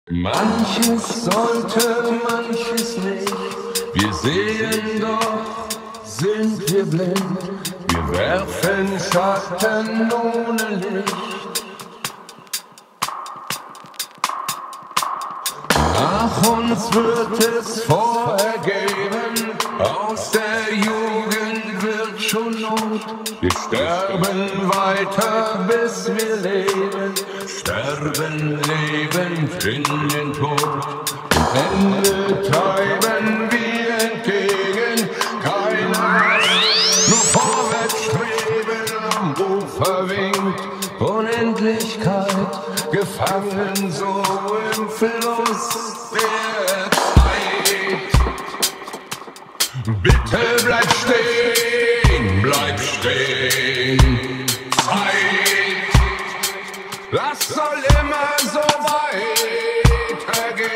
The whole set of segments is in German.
Manches sollte, manches nicht. Wir sehen doch, sind wir blind. Wir werfen Schatten ohne Licht. Nach uns wird es vorergeben, aus der Jugend wird schon Not. Wir sterben weiter, bis wir leben, sterben lebend in den Tod. Am Ende treiben wir entgegen, keine Macht, nur vorwärts streben, am Ufer winkt Unendlichkeit, gefangen so im Fluss der Zeit. Bitte bleib stehen, bleib stehen, Zeit. Das soll immer so weitergehen.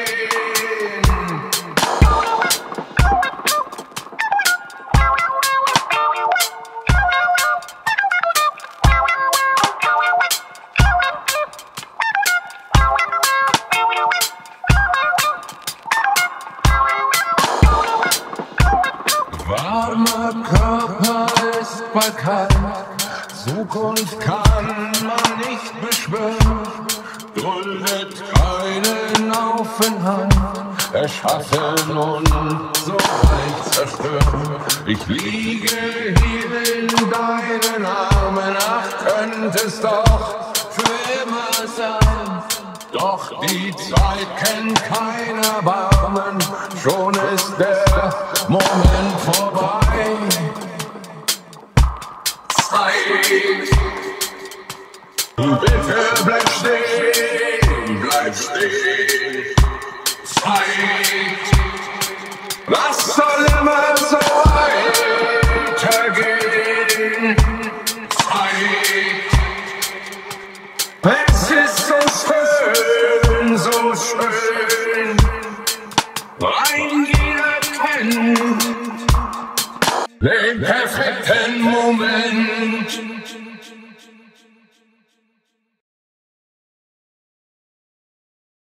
Warmer Körper ist bald kalt, Zukunft kann man nicht beschwören, duldet keinen Aufenthalt, erschaffen und so leicht zerstören. Ich liege hier in deinen Armen, ach, könnte es doch für immer sein. Doch die Zeit kennt kein Erbarmen, schon ist der Moment vorbei. Zeit, bitte bleib stehen, bleib stehen. Zeit, das soll immer so weitergehen. Zeit, es ist so schön, so schön. Ein jeder kennt den perfekten Moment.